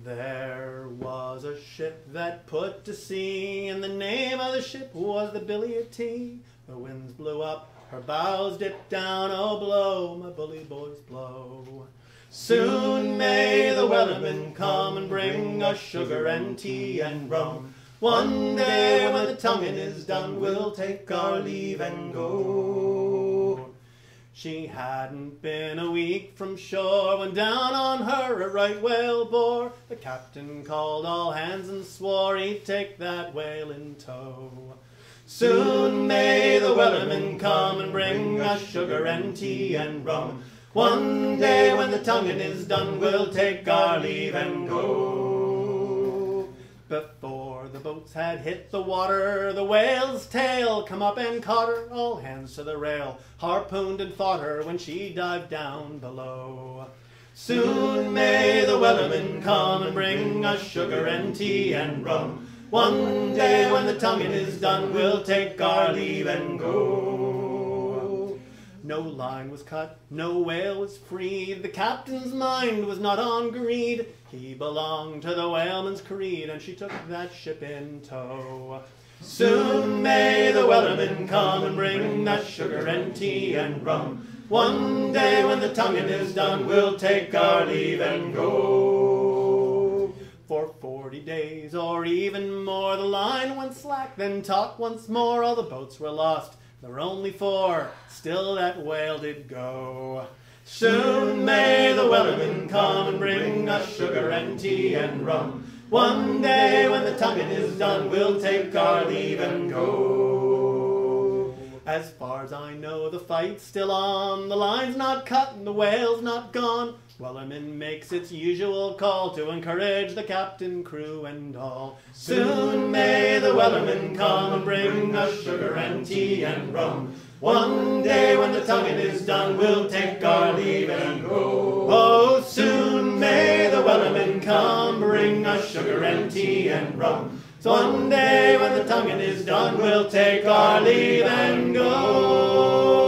There was a ship that put to sea, and the name of the ship was the Billy of Tea. The winds blew up, her bows dipped down, oh blow, my bully boys, blow. Soon may the Wellerman come and bring us sugar and tea and rum. One day when the tonguin is done, we'll take our leave and go. She hadn't been a week from shore when down on her a right whale bore. The captain called all hands and swore he'd take that whale in tow. Soon may the Wellerman come and bring us sugar and tea and rum. One day when the tonguin is done, we'll take our leave and go. Before the boats had hit the water, the whale's tail come up and caught her. All hands to the rail, harpooned and fought her when she dived down below. Soon may the Wellerman come and bring us sugar and tea and rum. One day when the tonguin is done, we'll take our leave and go. No line was cut, no whale was freed. The captain's mind was not on greed. He belonged to the whaleman's creed, and she took that ship in tow. Soon may the Wellerman come and bring us sugar and tea and rum. One day when the tonguin is done, we'll take our leave and go. For 40 days or even more, the line went slack, then taut once more. All the boats were lost, there were only 4, still that whale did go. Soon may the Wellerman come and bring us sugar and tea and rum. One day when the tonguin is done, we'll take our leave and go. As far as I know, the fight's still on. The line's not cut and the whale's not gone. Wellerman makes its usual call to encourage the captain, crew, and all. Soon may the Wellerman come and bring us sugar and tea and rum. One day when the tonguin is done, we'll take our leave and go. Oh, soon may the Wellerman come, bring us sugar and tea and rum. So one day when the tonguin is done, we'll take our leave and go.